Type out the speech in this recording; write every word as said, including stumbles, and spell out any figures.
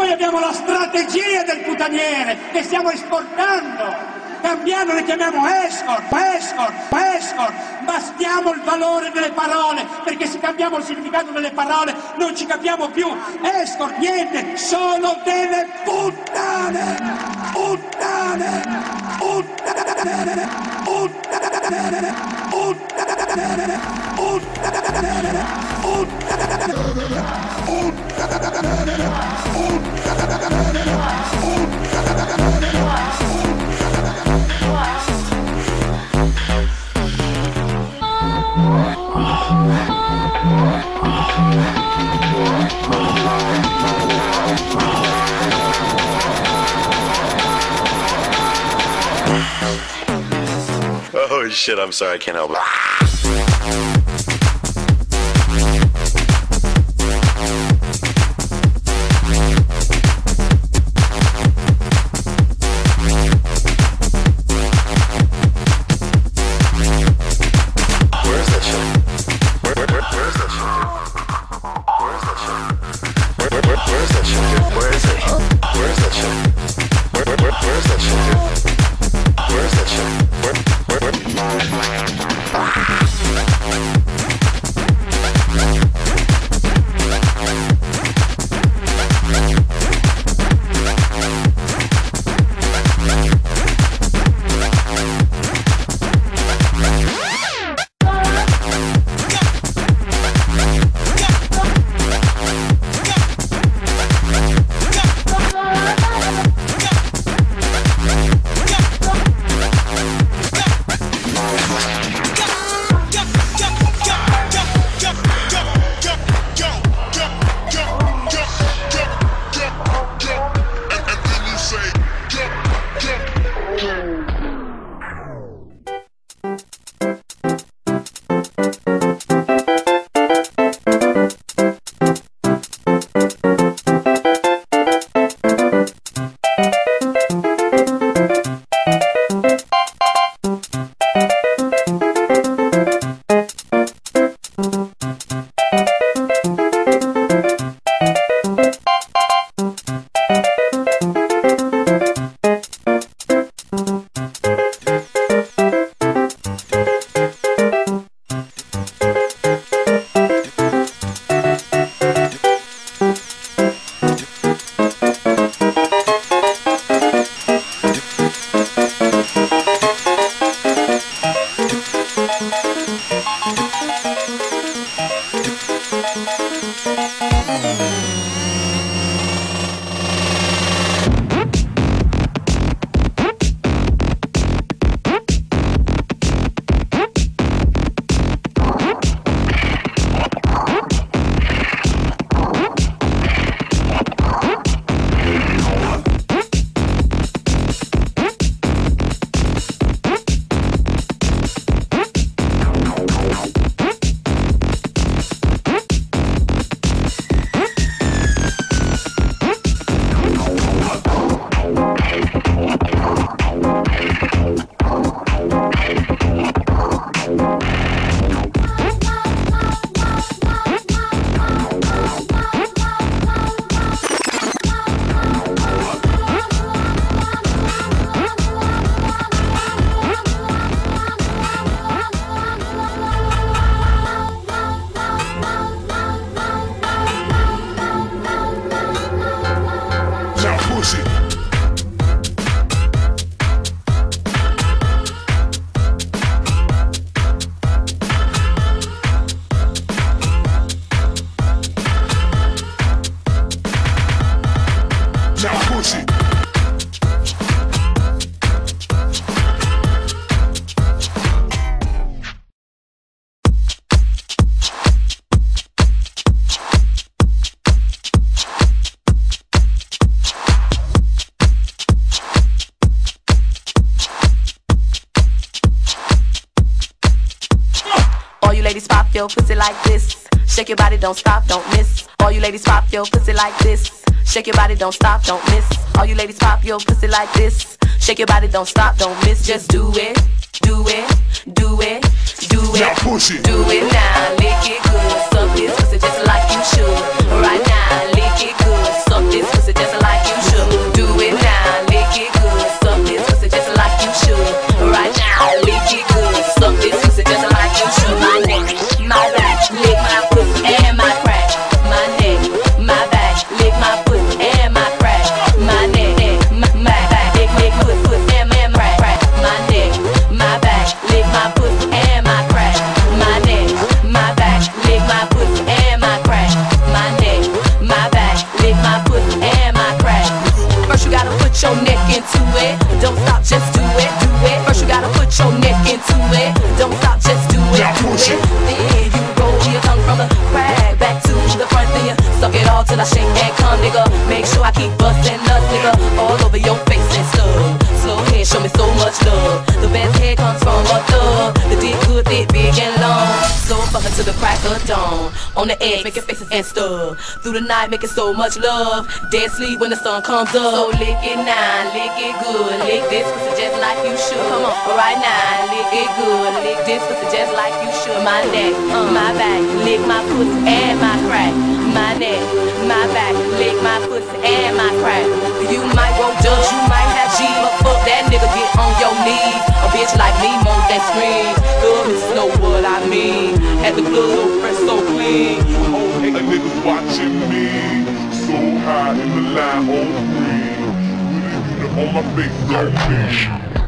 Noi abbiamo la strategia del putaniere che stiamo esportando. Cambiando le chiamiamo escort, escort, escort, ma stiamo il valore delle parole, perché se cambiamo il significato delle parole non ci capiamo più. Escort, niente, sono delle puttane, puttane, puttane, puttane, puttane, puttane, Oh shit, I'm sorry, I can't help it. ladies pop your pussy like this. Shake your body, don't stop, don't miss. All you ladies pop your pussy like this. Shake your body, don't stop, don't miss. All you ladies pop your pussy like this. Shake your body, don't stop, don't miss. Just do it, do it, do it, do it. Now push it. Do it now, lick it good. Suck this pussy just like you should. Right now, lick it good. Suck this pussy just like stop, just do it, do it. First you gotta put your neck into it. Don't stop, just do it, do it. Then you roll your tongue from the crack back to the front. Then you suck it all till I shake and come, nigga. Make sure I keep busting nuts, nigga, all over your face and stuff. Slow head, show me so much love. The best head comes from a thug. The dick good, thick, big and long. Slow fucking to the crack of dawn. On the edge, making faces and stuff. Through the night, making so much love. Dead sleep when the sun comes up. So lick it now, lick it good. Lick this pussy just like you should. Come on, right now, lick it good. Lick this pussy just like you should. My neck, uh, my back, lick my pussy and my crack. My neck, my back, lick my pussy and my crack. You might roll dubs, you might have G, but fuck that nigga, get on your knees. A bitch like me won't that scream. Love is know what I mean. At the club, so fresh, so clean. Oh, hey, a nigga watching me. So high in the line, oh green. With a unit on my big dog fish.